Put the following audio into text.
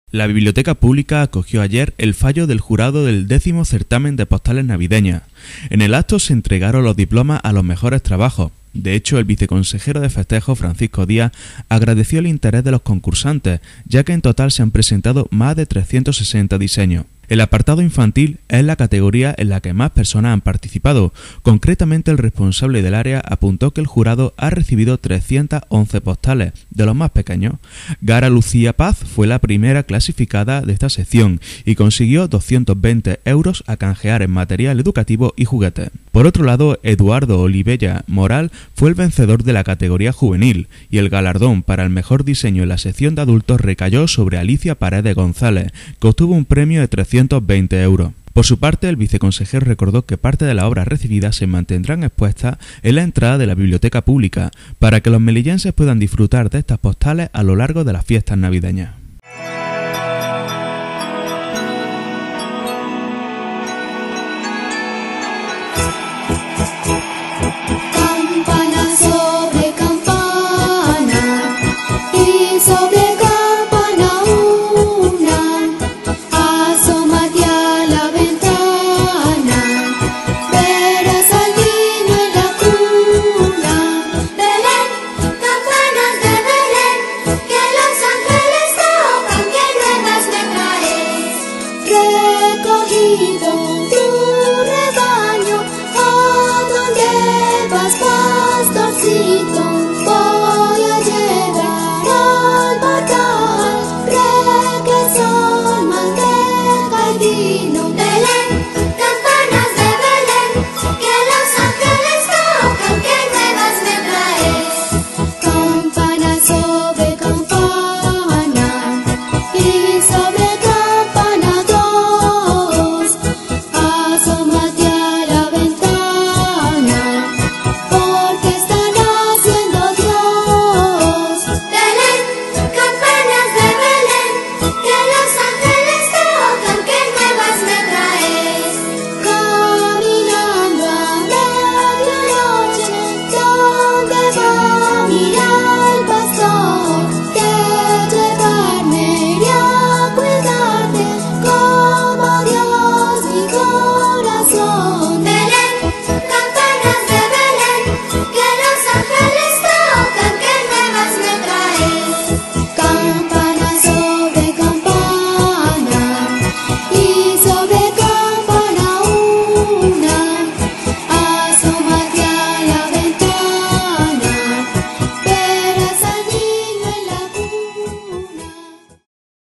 La Biblioteca Pública acogió ayer el fallo del jurado del 10º certamen de postales navideñas. En el acto se entregaron los diplomas a los mejores trabajos. De hecho, el viceconsejero de festejo, Francisco Díaz, agradeció el interés de los concursantes, ya que en total se han presentado más de 360 diseños. El apartado infantil es la categoría en la que más personas han participado. Concretamente, el responsable del área apuntó que el jurado ha recibido 311 postales, de los más pequeños. Gara Lucía Paz fue la primera clasificada de esta sección y consiguió 220 euros a canjear en material educativo y juguetes. Por otro lado, Eduardo Olivella Moral fue el vencedor de la categoría juvenil y el galardón para el mejor diseño en la sección de adultos recayó sobre Alicia Paredes González, que obtuvo un premio de 320 euros. Por su parte, el viceconsejero recordó que parte de las obras recibidas se mantendrán expuestas en la entrada de la biblioteca pública para que los melillenses puedan disfrutar de estas postales a lo largo de las fiestas navideñas.